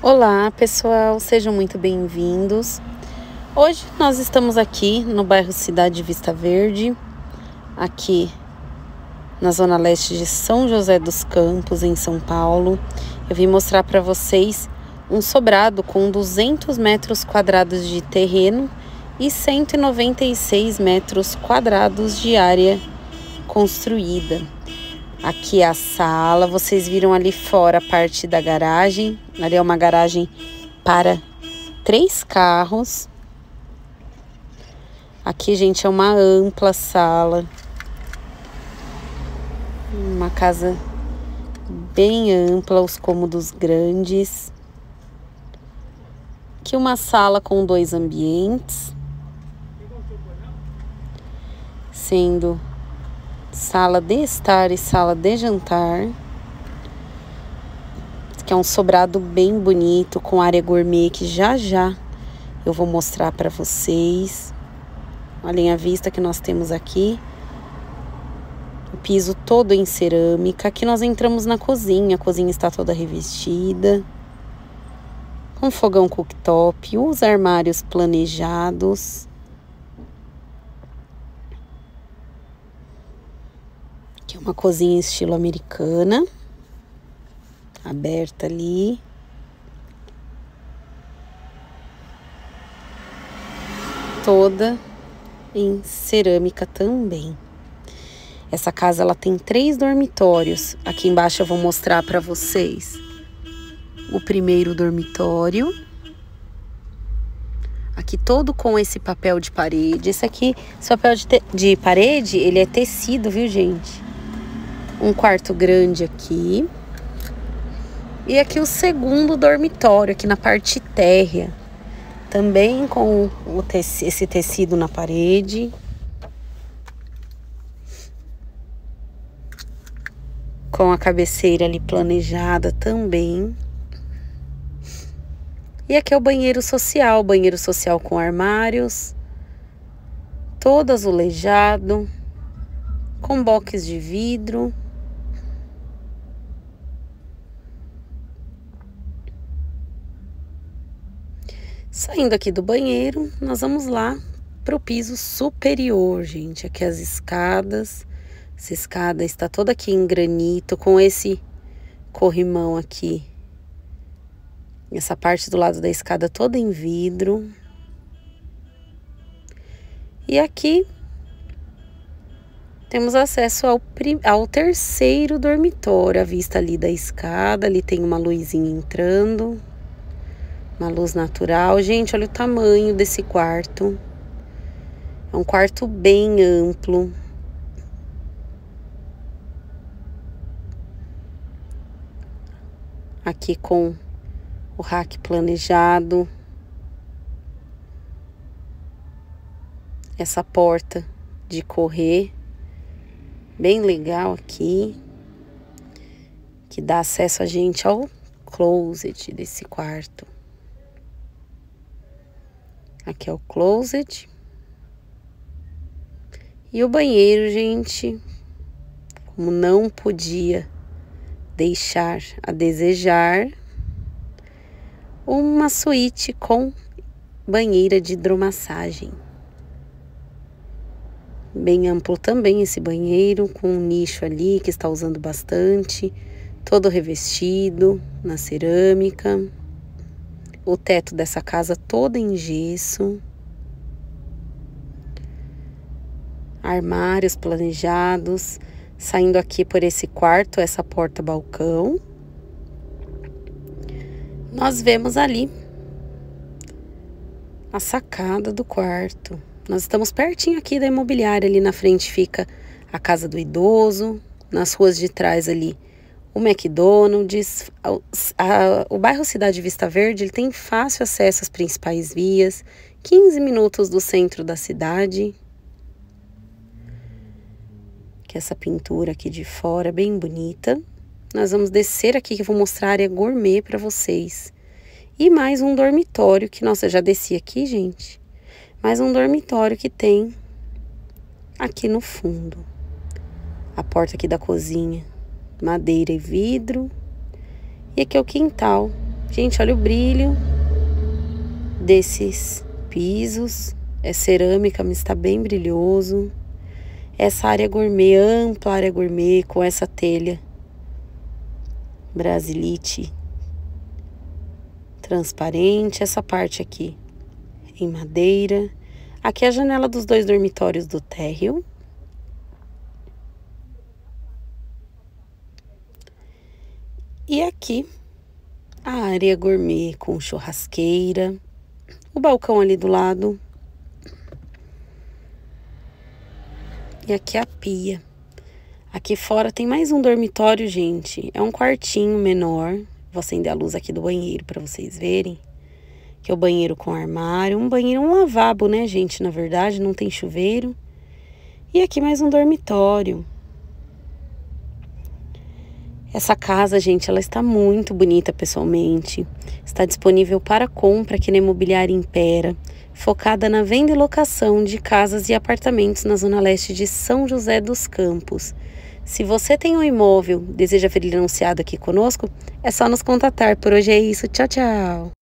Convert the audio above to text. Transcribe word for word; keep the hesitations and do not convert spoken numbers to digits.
Olá, pessoal, sejam muito bem-vindos. Hoje nós estamos aqui no bairro Cidade Vista Verde, aqui na zona leste de São José dos Campos, em São Paulo. Eu vim mostrar para vocês um sobrado com duzentos metros quadrados de terreno e cento e noventa e seis metros quadrados de área construída. Aqui é a sala, vocês viram ali fora a parte da garagem. Ali é uma garagem para três carros. Aqui, gente, é uma ampla sala. Uma casa bem ampla, os cômodos grandes. Aqui uma sala com dois ambientes. Sendo sala de estar e sala de jantar. Esse aqui é um sobrado bem bonito, com área gourmet, que já já eu vou mostrar para vocês. Olhem a vista que nós temos aqui. O piso todo em cerâmica. Aqui nós entramos na cozinha. A cozinha está toda revestida. Com fogão cooktop. Os armários planejados. Aqui uma cozinha estilo americana. Aberta ali. Toda em cerâmica também. Essa casa ela tem três dormitórios. Aqui embaixo eu vou mostrar para vocês o primeiro dormitório. Aqui todo com esse papel de parede. Esse aqui, esse papel de, de parede, ele é tecido, viu, gente? Um quarto grande aqui. E aqui o segundo dormitório, aqui na parte térrea. Também com o teci- esse tecido na parede. Com a cabeceira ali planejada também. E aqui é o banheiro social. Banheiro social com armários. Todo azulejado. Com box de vidro. Saindo aqui do banheiro, nós vamos lá para o piso superior, gente. Aqui as escadas. Essa escada está toda aqui em granito, com esse corrimão aqui. Essa parte do lado da escada toda em vidro. E aqui temos acesso ao, ao terceiro dormitório. A vista ali da escada, ali tem uma luzinha entrando. Uma luz natural. Gente, olha o tamanho desse quarto. É um quarto bem amplo. Aqui com o rack planejado. Essa porta de correr. Bem legal aqui. Que dá acesso a gente ao closet desse quarto. Aqui é o closet. E o banheiro, gente, como não podia deixar a desejar, uma suíte com banheira de hidromassagem. Bem amplo também esse banheiro, com um nicho ali que está usando bastante, todo revestido na cerâmica. O teto dessa casa todo em gesso. Armários planejados. Saindo aqui por esse quarto, essa porta-balcão. Nós vemos ali a sacada do quarto. Nós estamos pertinho aqui da imobiliária. Ali na frente fica a casa do idoso. Nas ruas de trás ali o McDonald's. A, a, o bairro Cidade Vista Verde ele tem fácil acesso às principais vias. quinze minutos do centro da cidade. Que essa pintura aqui de fora bem bonita. Nós vamos descer aqui que eu vou mostrar a área gourmet para vocês. E mais um dormitório que, nossa, eu já desci aqui, gente. Mais um dormitório que tem aqui no fundo. A porta aqui da cozinha, madeira e vidro. E aqui é o quintal, Gente, olha o brilho desses pisos. É cerâmica, mas está bem brilhoso. Essa área gourmet, ampla área gourmet, com essa telha Brasilite transparente. Essa parte aqui em madeira. Aqui é a janela dos dois dormitórios do térreo. E aqui a área gourmet com churrasqueira. O balcão ali do lado. E aqui a pia. Aqui fora tem mais um dormitório, gente. É um quartinho menor. Vou acender a luz aqui do banheiro para vocês verem. Que é o banheiro com armário. Um banheiro, um lavabo, né, gente? Na verdade, não tem chuveiro. E aqui mais um dormitório. Essa casa, gente, ela está muito bonita pessoalmente. Está disponível para compra aqui na Imobiliária Impera, focada na venda e locação de casas e apartamentos na zona leste de São José dos Campos. Se você tem um imóvel, deseja ver ele anunciado aqui conosco, é só nos contatar. Por hoje é isso. Tchau, tchau!